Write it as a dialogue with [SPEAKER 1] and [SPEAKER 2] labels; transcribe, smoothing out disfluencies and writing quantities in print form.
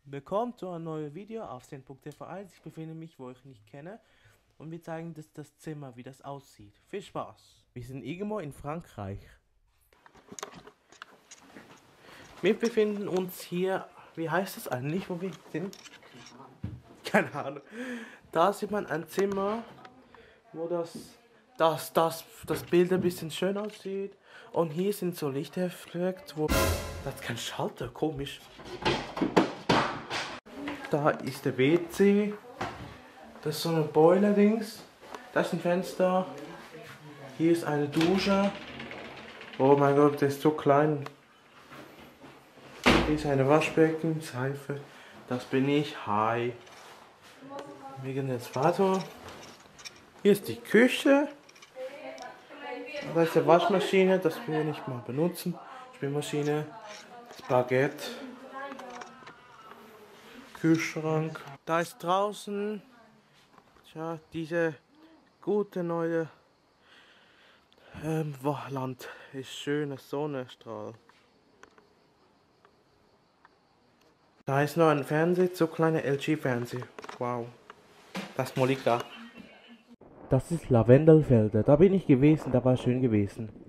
[SPEAKER 1] Willkommen zu einem neuen Video auf Zen.tv1. Ich befinde mich, wo ich nicht kenne, und wir zeigen das Zimmer, wie das aussieht. Viel Spaß! Wir sind irgendwo in Frankreich. Wir befinden uns hier, wie heißt das eigentlich, wo wir sind? Keine Ahnung. Da sieht man ein Zimmer, wo das Bild ein bisschen schön aussieht. Und hier sind so Lichteffekte, wo... Das ist kein Schalter, komisch. Da ist der WC. Das ist so ein Boiler-Dings. Da ist ein Fenster. Hier ist eine Dusche. Oh mein Gott, der ist so klein. Hier ist eine Waschbecken, Seife. Das bin ich. Hi. Wir gehen jetzt weiter. Hier ist die Küche. Da ist die Waschmaschine, das will ich nicht mal benutzen. Spülmaschine. Spaghetti. Kühlschrank. Da ist draußen, tja, diese gute neue Land ist schöner Sonnenstrahl. Da ist noch ein Fernseher, so kleiner LG-Fernseher. Wow. Das Molika. Das ist Lavendelfelder. Da bin ich gewesen, da war schön gewesen.